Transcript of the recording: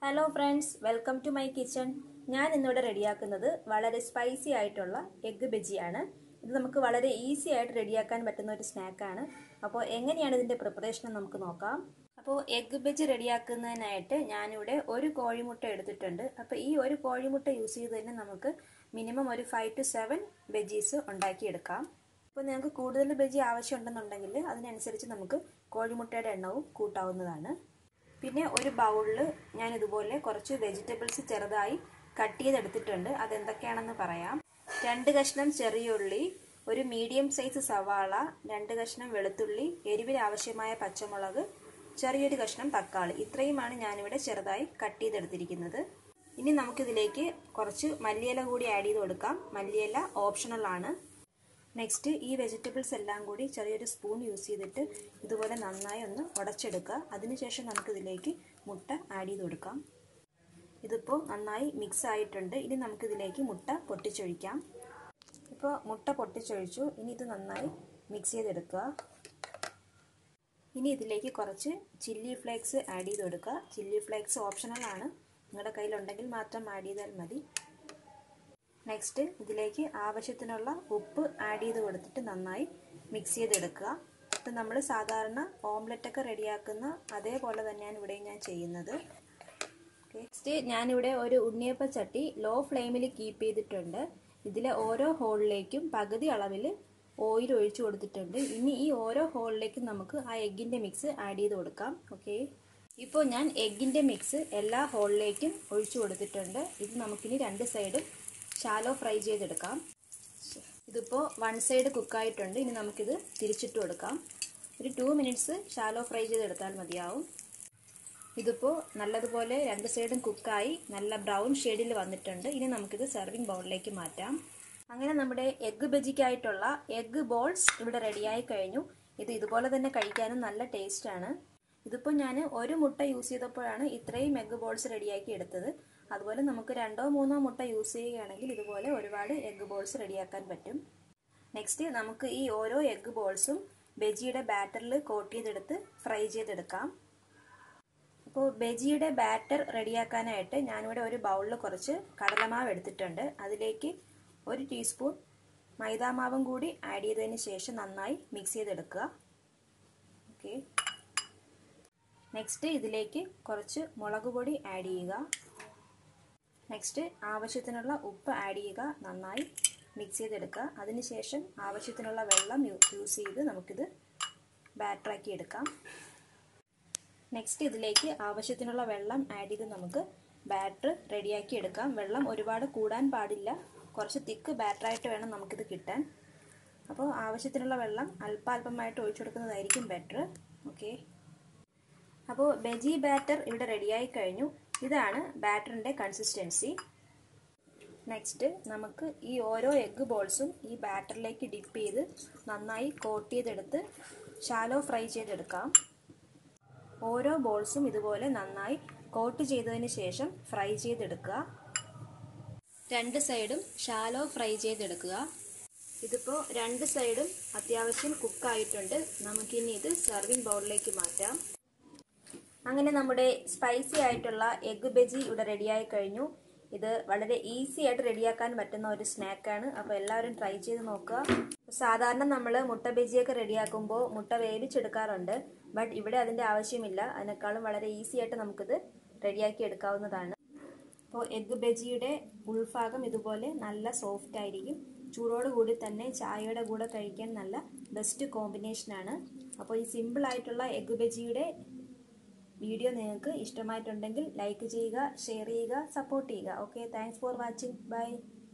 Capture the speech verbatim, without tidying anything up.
Hello friends, welcome to my kitchen. ഞാൻ ഇന്നിവിടെ റെഡിയാക്കുന്നത് വളരെ സ്പൈസി ആയിട്ടുള്ള എഗ്ഗ് ബജിയാണ്. ഇത് നമുക്ക് വളരെ ഈസി ആയിട്ട് റെഡിയാക്കാൻ പറ്റുന്ന ഒരു സ്നാക്കാണ്. അപ്പോൾ എങ്ങനെയാണ് ഇതിൻ്റെ പ്രിപ്പറേഷൻ നമുക്ക് നോക്കാം. അപ്പോൾ എഗ്ഗ് ബജി റെഡിയാക്കുന്നതിനായിട്ട് ഞാനിവിടെ ഒരു കോഴിമുട്ട എടുത്തിട്ടുണ്ട്. അപ്പോൾ ഈ ഒരു കോഴിമുട്ട യൂസ് ചെയ്ത് തന്നെ നമുക്ക് മിനിമം ഒരു ഫൈവ് ടു സെവൻ ബജീസ് ഉണ്ടാക്കിയെടുക്കാം. അപ്പോൾ നിങ്ങൾക്ക് കൂടുതൽ ബജി ആവശ്യമുണ്ടെന്നുണ്ടെങ്കിൽ അതിനനുസരിച്ച് നമുക്ക് കോഴിമുട്ടയുടെ എണ്ണവും കൂട്ടാവുന്നതാണ്. പിന്നെ ഒരു ബൗളിൽ ഞാൻ ഇതുപോലെ കുറച്ച് വെജിറ്റബിൾസ് ചെറുതായി കട്ട് ചെയ്തെടുത്തിട്ടുണ്ട്. അതെന്തൊക്കെയാണെന്ന് പറയാം. രണ്ട് കഷ്ണം ചെറിയ ഉള്ളി, ഒരു മീഡിയം സൈസ് സവാള, രണ്ട് കഷ്ണം വെളുത്തുള്ളി, എരിവിന് ആവശ്യമായ പച്ചമുളക്, ചെറിയൊരു കഷ്ണം തക്കാളി. ഇത്രയുമാണ് ഞാനിവിടെ ചെറുതായി കട്ട് ചെയ്തെടുത്തിരിക്കുന്നത്. ഇനി നമുക്കിതിലേക്ക് കുറച്ച് മല്ലിയില കൂടി ആഡ് ചെയ്ത് കൊടുക്കാം. മല്ലിയില ഓപ്ഷണൽ ആണ്. നെക്സ്റ്റ് ഈ വെജിറ്റബിൾസ് എല്ലാം കൂടി ചെറിയൊരു സ്പൂൺ യൂസ് ചെയ്തിട്ട് ഇതുപോലെ നന്നായി ഒന്ന് ഉടച്ചെടുക്കുക. അതിനുശേഷം നമുക്കിതിലേക്ക് മുട്ട ആഡ് ചെയ്ത് കൊടുക്കാം. ഇതിപ്പോൾ നന്നായി മിക്സ് ആയിട്ടുണ്ട്. ഇനി നമുക്കിതിലേക്ക് മുട്ട പൊട്ടിച്ചൊഴിക്കാം. ഇപ്പോൾ മുട്ട പൊട്ടിച്ചൊഴിച്ചു. ഇനി ഇത് നന്നായി മിക്സ് ചെയ്തെടുക്കുക. ഇനി ഇതിലേക്ക് കുറച്ച് ചില്ലി ഫ്ലേക്സ് ആഡ് ചെയ്ത് കൊടുക്കുക. ചില്ലി ഫ്ലേക്സ് ഓപ്ഷണൽ ആണ്. നിങ്ങളുടെ കയ്യിലുണ്ടെങ്കിൽ മാത്രം ആഡ് ചെയ്താൽ മതി. നെക്സ്റ്റ് ഇതിലേക്ക് ആവശ്യത്തിനുള്ള ഉപ്പ് ആഡ് ചെയ്ത് കൊടുത്തിട്ട് നന്നായി മിക്സ് ചെയ്തെടുക്കുക. ഇത് നമ്മൾ സാധാരണ ഓംലെറ്റൊക്കെ റെഡിയാക്കുന്ന അതേപോലെ തന്നെയാണ് ഇവിടെ ഞാൻ ചെയ്യുന്നത്. നെക്സ്റ്റ് ഞാനിവിടെ ഒരു ഉണ്ണിയപ്പ ചട്ടി ലോ ഫ്ലെയിമിൽ കീപ്പ് ചെയ്തിട്ടുണ്ട്. ഇതിലെ ഓരോ ഹോളിലേക്കും പകുതി അളവിൽ ഓയിൽ ഒഴിച്ചു കൊടുത്തിട്ടുണ്ട്. ഇനി ഈ ഓരോ ഹോളിലേക്കും നമുക്ക് ആ എഗ്ഗിൻ്റെ മിക്സ് ആഡ് ചെയ്ത് കൊടുക്കാം. ഓക്കെ, ഇപ്പോൾ ഞാൻ എഗ്ഗിൻ്റെ മിക്സ് എല്ലാ ഹോളിലേക്കും ഒഴിച്ചു കൊടുത്തിട്ടുണ്ട്. ഇത് നമുക്കിനി രണ്ട് സൈഡും ഷാലോ ഫ്രൈ ചെയ്തെടുക്കാം. ഇതിപ്പോൾ വൺ സൈഡ് കുക്കായിട്ടുണ്ട്. ഇനി നമുക്കിത് തിരിച്ചിട്ട് കൊടുക്കാം. ഒരു ടു മിനിറ്റ്സ് ഷാലോ ഫ്രൈ ചെയ്തെടുത്താൽ മതിയാവും. ഇതിപ്പോൾ നല്ലതുപോലെ രണ്ട് സൈഡും കുക്കായി നല്ല ബ്രൗൺ ഷെയ്ഡിൽ വന്നിട്ടുണ്ട്. ഇനി നമുക്കിത് സെർവിങ് ബൗളിലേക്ക് മാറ്റാം. അങ്ങനെ നമ്മുടെ എഗ്ഗ് ബജിക്കായിട്ടുള്ള എഗ്ഗ് ബോൾസ് ഇവിടെ റെഡിയായി കഴിഞ്ഞു. ഇത് ഇതുപോലെ തന്നെ കഴിക്കാനും നല്ല ടേസ്റ്റാണ്. ഇതിപ്പോൾ ഞാൻ ഒരു മുട്ട യൂസ് ചെയ്തപ്പോഴാണ് ഇത്രയും എഗ്ഗ് ബോൾസ് റെഡിയാക്കി എടുത്തത്. അതുപോലെ നമുക്ക് രണ്ടോ മൂന്നോ മുട്ട യൂസ് ചെയ്യുകയാണെങ്കിൽ ഇതുപോലെ ഒരുപാട് എഗ്ഗ് ബോൾസ് റെഡിയാക്കാൻ പറ്റും. നെക്സ്റ്റ് നമുക്ക് ഈ ഓരോ എഗ്ഗ് ബോൾസും ബജിയുടെ ബാറ്ററിൽ കോട്ട് ചെയ്തെടുത്ത് ഫ്രൈ ചെയ്തെടുക്കാം. അപ്പോൾ ബജിയുടെ ബാറ്റർ റെഡിയാക്കാനായിട്ട് ഞാനിവിടെ ഒരു ബൗളിൽ കുറച്ച് കടലമാവ് എടുത്തിട്ടുണ്ട്. അതിലേക്ക് ഒരു ടീസ്പൂൺ മൈദാമാവും കൂടി ആഡ് ചെയ്തതിന് ശേഷം നന്നായി മിക്സ് ചെയ്തെടുക്കുക. ഓക്കെ, നെക്സ്റ്റ് ഇതിലേക്ക് കുറച്ച് മുളക് പൊടി ആഡ് ചെയ്യുക. നെക്സ്റ്റ് ആവശ്യത്തിനുള്ള ഉപ്പ് ആഡ് ചെയ്യുക. നന്നായി മിക്സ് ചെയ്തെടുക്കുക. അതിനുശേഷം ആവശ്യത്തിനുള്ള വെള്ളം യൂസ് ചെയ്ത് നമുക്കിത് ബാറ്ററാക്കി എടുക്കാം. നെക്സ്റ്റ് ഇതിലേക്ക് ആവശ്യത്തിനുള്ള വെള്ളം ആഡ് ചെയ്ത് നമുക്ക് ബാറ്റർ റെഡിയാക്കി എടുക്കാം. വെള്ളം ഒരുപാട് കൂടാൻ പാടില്ല. കുറച്ച് തിക്ക് ബാറ്ററായിട്ട് വേണം നമുക്കിത് കിട്ടാൻ. അപ്പോൾ ആവശ്യത്തിനുള്ള വെള്ളം അല്പാൽപമായിട്ട് ഒഴിച്ചു കൊടുക്കുന്നതായിരിക്കും ബെറ്റർ. ഓക്കെ, അപ്പോൾ ബജി ബാറ്റർ ഇവിടെ റെഡിയായി കഴിഞ്ഞു. ഇതാണ് ബാറ്ററിൻ്റെ കൺസിസ്റ്റൻസി. നെക്സ്റ്റ് നമുക്ക് ഈ ഓരോ എഗ്ഗ് ബോൾസും ഈ ബാറ്ററിലേക്ക് ഡിപ്പ് ചെയ്ത് നന്നായി കോട്ട് ചെയ്തെടുത്ത് ഷാലോ ഫ്രൈ ചെയ്തെടുക്കാം. ഓരോ ബോൾസും ഇതുപോലെ നന്നായി കോട്ട് ചെയ്തതിന് ശേഷം ഫ്രൈ ചെയ്തെടുക്കുക. രണ്ട് സൈഡും ഷാലോ ഫ്രൈ ചെയ്തെടുക്കുക. ഇതിപ്പോൾ രണ്ട് സൈഡും അത്യാവശ്യം കുക്കായിട്ടുണ്ട്. നമുക്കിനി ഇത് സെർവിങ് ബൗളിലേക്ക് മാറ്റാം. അങ്ങനെ നമ്മുടെ സ്പൈസി ആയിട്ടുള്ള എഗ്ഗ് ബജി ഇവിടെ റെഡിയായി കഴിഞ്ഞു. ഇത് വളരെ ഈസി ആയിട്ട് റെഡിയാക്കാൻ പറ്റുന്ന ഒരു സ്നാക്കാണ്. അപ്പോൾ എല്ലാവരും ട്രൈ ചെയ്ത് നോക്കുക. സാധാരണ നമ്മൾ മുട്ട ബജിയൊക്കെ റെഡിയാക്കുമ്പോൾ മുട്ട വേവിച്ചെടുക്കാറുണ്ട്. ബട്ട് ഇവിടെ അതിൻ്റെ ആവശ്യമില്ല. അതിനേക്കാളും വളരെ ഈസി ആയിട്ട് നമുക്കിത് റെഡിയാക്കി എടുക്കാവുന്നതാണ്. അപ്പോൾ എഗ്ഗ് ബജിയുടെ ഉൾഭാഗം ഇതുപോലെ നല്ല സോഫ്റ്റ് ആയിരിക്കും. ചൂടോട് കൂടി തന്നെ ചായയുടെ കൂടെ കഴിക്കാൻ നല്ല ബെസ്റ്റ് കോമ്പിനേഷനാണ്. അപ്പോൾ ഈ സിമ്പിൾ ആയിട്ടുള്ള എഗ്ഗ് ബജിയുടെ വീഡിയോ നിങ്ങൾക്ക് ഇഷ്ടമായിട്ടുണ്ടെങ്കിൽ ലൈക്ക് ചെയ്യുക, ഷെയർ ചെയ്യുക, സപ്പോർട്ട് ചെയ്യുക. Okay, thanks for watching. By.